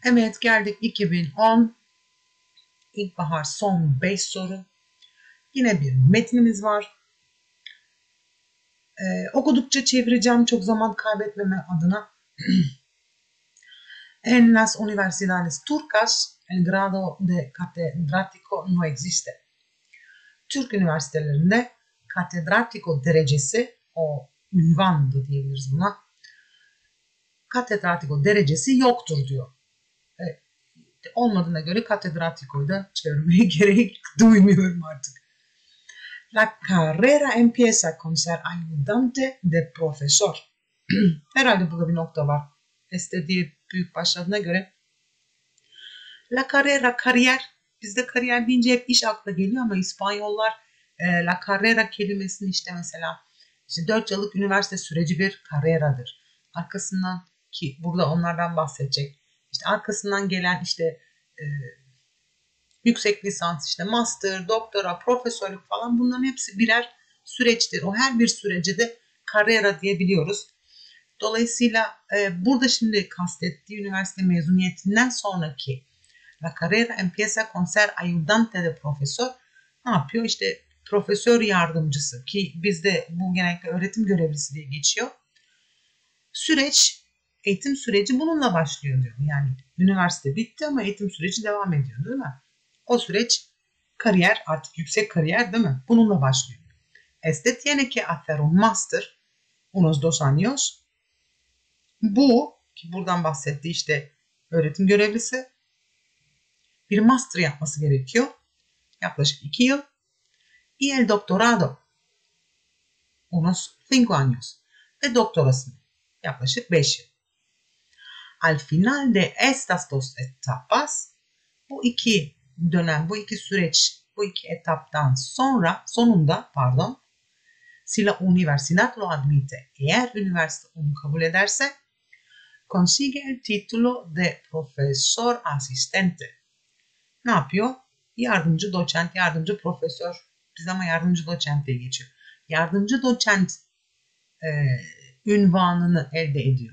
Evet, geldik 2010. İlkbahar son 5 soru. Yine bir metnimiz var. Okudukça çevireceğim çok zaman kaybetmeme adına. En las universidades turcas el grado de catedrático no existe. Türk üniversitelerinde katedratiko derecesi, o ünvan da diyebiliriz buna, katedratiko derecesi yoktur diyor. Olmadığına göre katedratikoyu da çevirmeye gerek duymuyorum artık. La carrera empieza con ser ayudante de profesor. Herhalde burada bir nokta var. Diye büyük başladığına göre. La carrera, kariyer. Bizde kariyer deyince hep iş akla geliyor ama İspanyollar la carrera kelimesini işte mesela 4 yıllık üniversite süreci bir carreradır. Arkasından, ki burada onlardan bahsedecek, İşte arkasından gelen yüksek lisans, işte master, doktora, profesörlük falan, bunların hepsi birer süreçtir. O her bir sürece de carrera diyebiliyoruz. Dolayısıyla burada şimdi kastettiği üniversite mezuniyetinden sonraki la carrera empieza con ser ayudante de profesör, ne yapıyor? İşte profesör yardımcısı, ki bizde bu genellikle öğretim görevlisi diye geçiyor. Süreç, eğitim süreci bununla başlıyor diyor. Yani üniversite bitti ama eğitim süreci devam ediyor, değil mi? O süreç kariyer, artık yüksek kariyer, değil mi? Bununla başlıyor. Tiene que hacer un master unos 2 años. Bu, ki buradan bahsetti, işte öğretim görevlisi bir master yapması gerekiyor. Yaklaşık 2 yıl. Y el doctorado unos 5 años. Ve doktorasını yaklaşık 5 yıl. Al final de estas 2 etapas, bu iki dönem, bu iki süreç, bu iki etaptan sonunda, si la universidad lo admite, eğer üniversite onu kabul ederse, consigue el título de profesor asistente. Ne yapıyor? Yardımcı doçent, yardımcı profesör. Biz ama yardımcı doçent diye geçiyor. Yardımcı doçent ünvanını elde ediyor.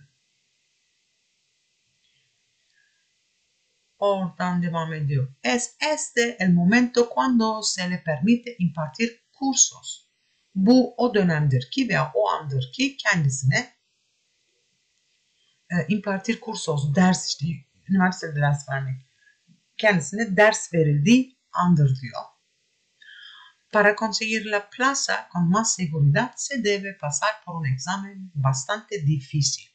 Oradan devam ediyor. Es este el momento cuando se le permite impartir cursos. Bu o dönemdir ki veya o andır ki kendisine impartir cursos, ders, işte üniversitede ders vermek, kendisine ders verildiği andır diyor. Para conseguir la plaza con más seguridad se debe pasar por un examen bastante difícil.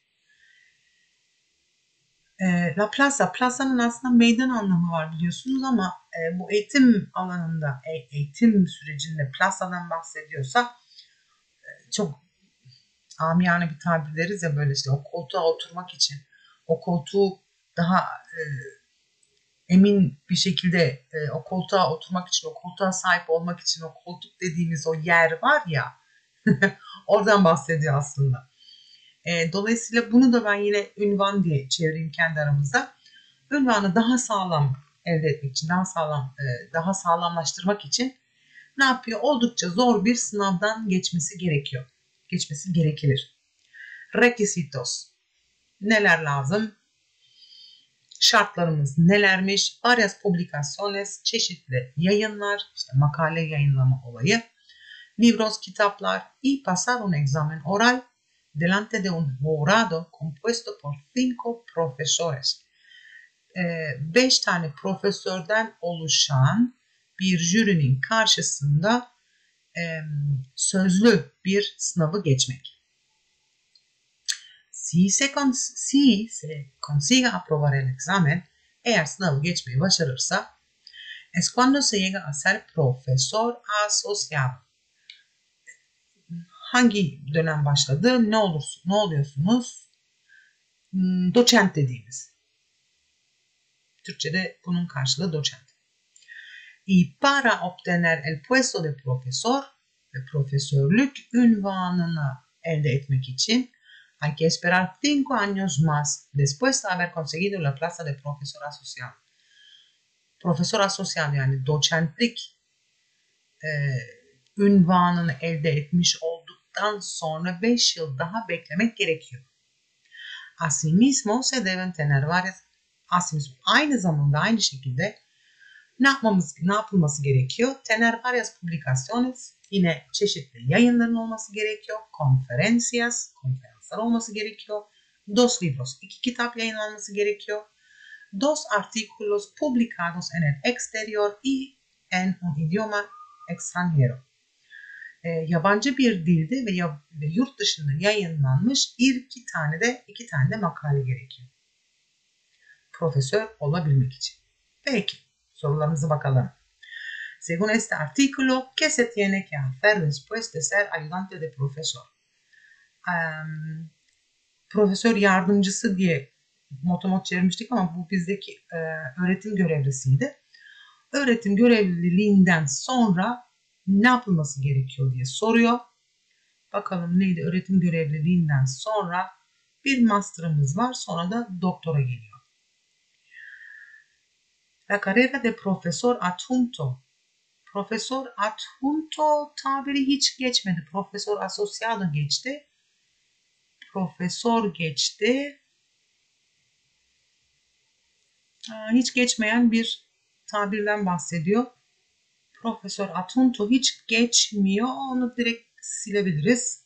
La plaza, plazanın aslında meydan anlamı var biliyorsunuz ama bu eğitim alanında, eğitim sürecinde plazadan bahsediyorsa çok amiyane bir tabir deriz ya, böyle işte o koltuğa oturmak için, o koltuğu daha emin bir şekilde o koltuğa oturmak için, o koltuğa sahip olmak için, o koltuk dediğimiz o yer var ya, oradan bahsediyor aslında. Dolayısıyla bunu da ben yine ünvan diye çevireyim kendi aramızda. Ünvanı daha sağlam elde etmek için, daha sağlamlaştırmak için ne yapıyor? Oldukça zor bir sınavdan geçmesi gerekiyor. Geçmesi gerekilir. Requisitos. Neler lazım? Şartlarımız nelermiş? Varias publicaciones, çeşitli yayınlar, işte makale yayınlama olayı, libros, kitaplar, y pasar un examen oral delante de un jurado compuesto por 5 profesores. 5 tane profesörden oluşan bir jürinin karşısında sözlü bir sınavı geçmek. Si se consigue aprobar el examen, eğer sınavı geçmeyi başarırsa, es cuando se llega a ser profesor asociado. Hangi dönem başladı? Ne oluyorsunuz? Doçent dediğimiz. Türkçe'de bunun karşılığı doçent. Y para obtener el puesto de profesor, ve profesörlük ünvanını elde etmek için hay que esperar 5 años más después de haber conseguido la plaza de profesor asociado. Profesör asociado, yani doçentlik ünvanını elde etmiş olduktan sonra 5 yıl daha beklemek gerekiyor. Asimismo se deben tener varias asimismo. Aynı zamanda aynı şekilde ne yapılması gerekiyor? Tener varias publicaciones, yine çeşitli yayınların olması gerekiyor. Konferanslar olması gerekiyor. Dos libros, 2 kitap yayınlanması gerekiyor. Dos artículos publicados en el exterior y en un idioma extranjero. Yabancı bir dilde ve yurt dışında yayınlanmış iki tane de makale gerekiyor. Profesör olabilmek için. Peki, sorularımıza bakalım. Según este artículo, ¿qué se tiene que hacer después de ser ayudante de profesor? Profesör yardımcısı diye motomot çevirmiştik ama bu bizdeki öğretim görevlisiydi. Öğretim görevliliğinden sonra ne yapılması gerekiyor diye soruyor. Bakalım neydi? Öğretim görevliliğinden sonra bir master'ımız var. Sonra da doktora geliyor. La carrera de profesor adjunto. Profesör adjunto tabiri hiç geçmedi. Profesör asociado geçti. Profesör geçti. Hiç geçmeyen bir tabirden bahsediyor. Profesör adjunto hiç geçmiyor. Onu direkt silebiliriz.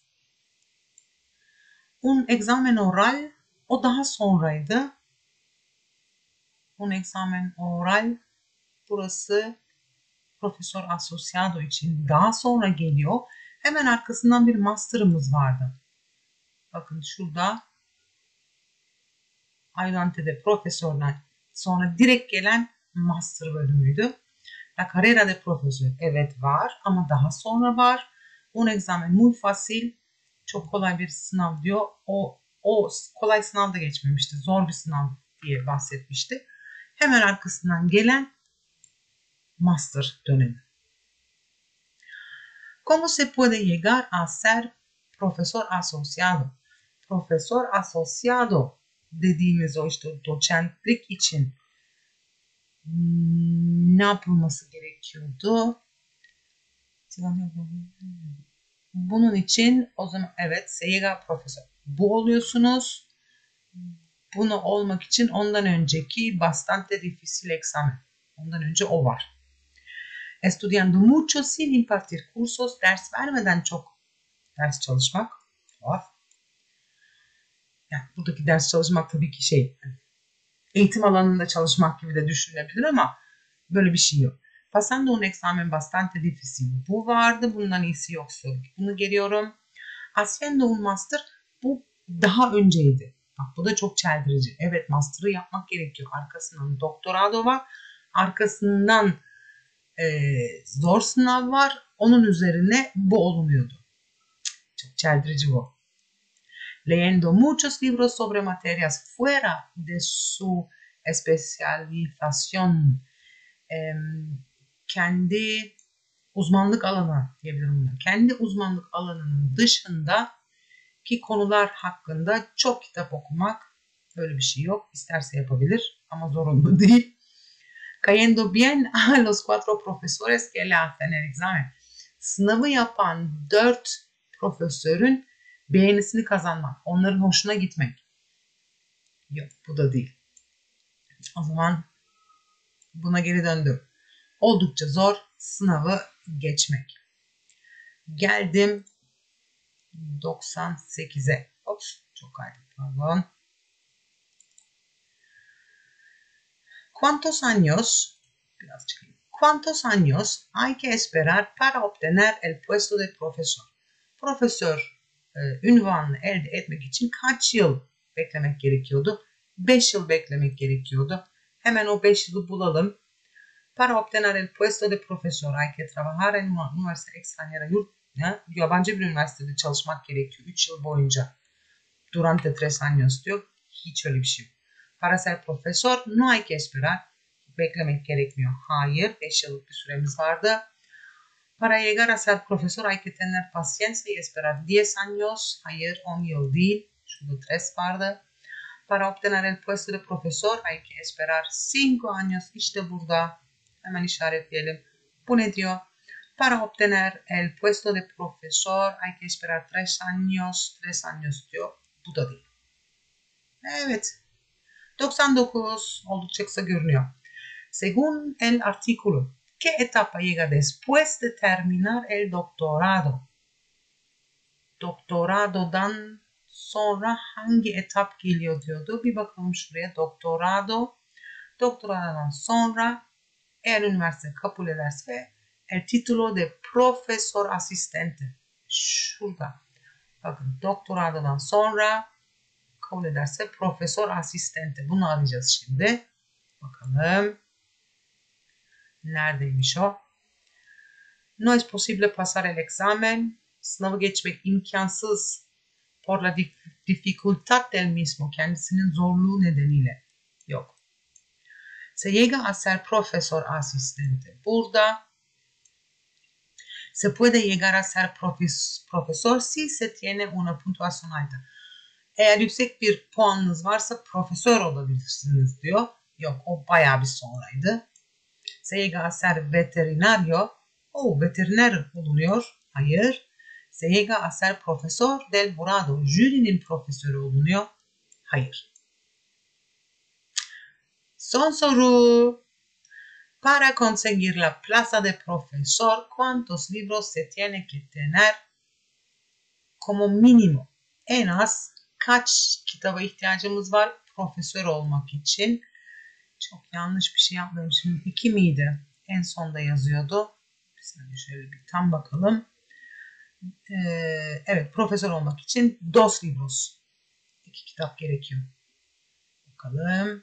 Un examen oral, o daha sonraydı. Un examen oral, burası Profesör Asociado için daha sonra geliyor. Hemen arkasından bir master'ımız vardı. Bakın şurada ayudante de profesörden sonra direkt gelen master bölümüydü. La carrera de profesör, evet var ama daha sonra var. Un examen muy fácil, çok kolay bir sınav diyor. O kolay sınav da geçmemişti. Zor bir sınav diye bahsetmişti. Hemen arkasından gelen master dönemi. ¿Cómo se puede llegar a ser profesor asociado? Profesör asociado dediğimiz o işte doçentlik için ne yapılması gerekiyordu? Bunun için o zaman evet se llega profesör. Bu oluyorsunuz. Bunu olmak için ondan önceki bastante difícil examen. Ondan önce o var. Estudiando mucho sin impartir cursos, ders vermeden çok ders çalışmak. Tuhaf. Yani buradaki ders çalışmak tabii ki eğitim alanında çalışmak gibi de düşünülebilir ama böyle bir şey yok. Pasando un examen bastante difícil. Bu vardı. Bundan iyisi yoksa bunu geliyorum. Haciendo un master. Bu daha önceydi. Bak bu da çok çeldirici. Evet master'ı yapmak gerekiyor. Arkasından doktorado var. Arkasından zor sınav var. Onun üzerine bu olmuyordu. Çok çeldirici bu. Leyendo muchos libros sobre materias fuera de su especialización. Kendi uzmanlık alanı diyebilirim bunu. Kendi uzmanlık alanının dışındaki konular hakkında çok kitap okumak, böyle bir şey yok. İsterse yapabilir ama zorunlu değil. Cayendo bien a los 4 profesores que le hacen el examen. Sınavı yapan 4 profesörün beğenisini kazanmak, onların hoşuna gitmek. Yok, bu da değil. O zaman buna geri döndüm. Oldukça zor sınavı geçmek. Geldim 98'e. Ops, çok kaydı. Pardon. ¿Cuántos años hay que esperar para obtener el puesto de profesor? Profesör ünvanını elde etmek için kaç yıl beklemek gerekiyordu? 5 yıl beklemek gerekiyordu. Hemen o 5 yılı bulalım. Para obtener el puesto de profesor hay que trabajar en una universidad extranjera. Yabancı bir üniversitede çalışmak gerekiyor 3 yıl boyunca. Durante 3 años diyor. Hiç öyle bir şey yok. Para ser profesor no hay que esperar. Beklemek gerekmiyor. Hayır. 5 yıllık bir süremiz vardı. Para llegar a ser profesor hay que tener paciencia y esperar 10 años. Hayır 10 yıl değil. Şurada 3 vardı. Para obtener el puesto de profesor hay que esperar 5 años. İşte burada. Hemen işaretleyelim. Bu ne diyor? Para obtener el puesto de profesor hay que esperar 3 años. 3 años diyor. Bu da değil. Evet. 99 oldukça kısa görünüyor. Según el artículo, ¿qué etapa llega después de terminar el doctorado? Doktoradodan sonra hangi etap geliyor diyordu. Bir bakalım şuraya. Doktoradodan sonra eğer üniversite kabul ederse el título de profesor asistente. Şurada. Bakın doktoradodan sonra kabul ederse profesör asistente. Bunu arayacağız şimdi. Bakalım. Neredeymiş o? No es posible pasar el examen. Sınavı geçmek imkansız. Por la dificultad del mismo. Kendisinin zorluğu nedeniyle. Yok. Se llega a ser profesor asistente. Burada se puede llegar a ser profesor si se tiene una puntuación alta. Eğer yüksek bir puanınız varsa profesör olabilirsiniz diyor. Yok, o bayağı bir sonraydı. Se llega a ser veterinario. Veteriner olunuyor. Hayır. Se llega a ser profesor del jurado. Jürinin profesörü olunuyor. Hayır. Son soru. Para conseguir la plaza de profesor, ¿cuántos libros se tiene que tener como mínimo? En az kaç kitaba ihtiyacımız var profesör olmak için? Çok yanlış bir şey yapmadım. Şimdi 2 miydi? En sonda yazıyordu. Bir saniye şöyle bir tam bakalım. Evet, profesör olmak için 2 libros. 2 kitap gerekiyor. Bakalım.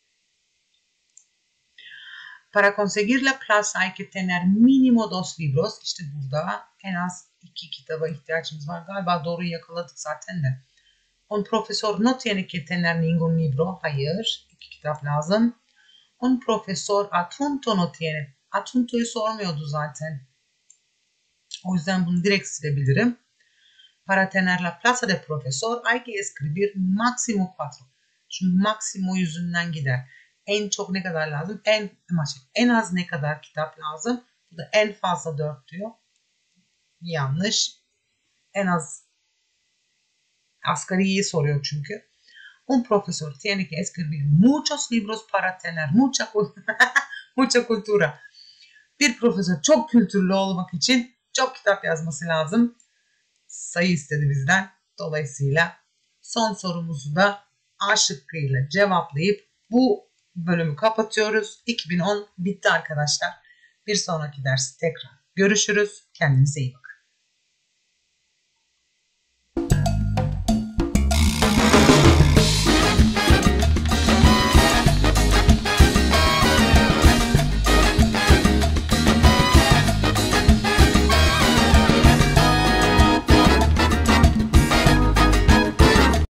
Para conseguir la plaza hay que tener mínimo 2 libros. İşte burada en az 2 kitaba ihtiyacımız var. Galiba doğruyu yakaladık zaten de. Un profesor no tiene que tener ningún libro. Hayır. 2 kitap lazım. Un profesor adjunto no tiene. Adjunto'yu sormuyordu zaten. O yüzden bunu direkt silebilirim. Para tener la plaza de profesor hay que escribir máximo 4. Şu máximo yüzünden gider. En çok ne kadar lazım? En az ne kadar kitap lazım? Bu da en fazla 4 diyor. Yanlış. En az asgariyi soruyor çünkü. Un profesor tiene que escribir muchos libros para tener mucha cultura. Bir profesör çok kültürlü olmak için çok kitap yazması lazım. Sayı istedi bizden. Dolayısıyla son sorumuzu da A şıkkıyla cevaplayıp bu bölümü kapatıyoruz. 2010 bitti arkadaşlar. Bir sonraki dersi tekrar görüşürüz. Kendinize iyi bakın.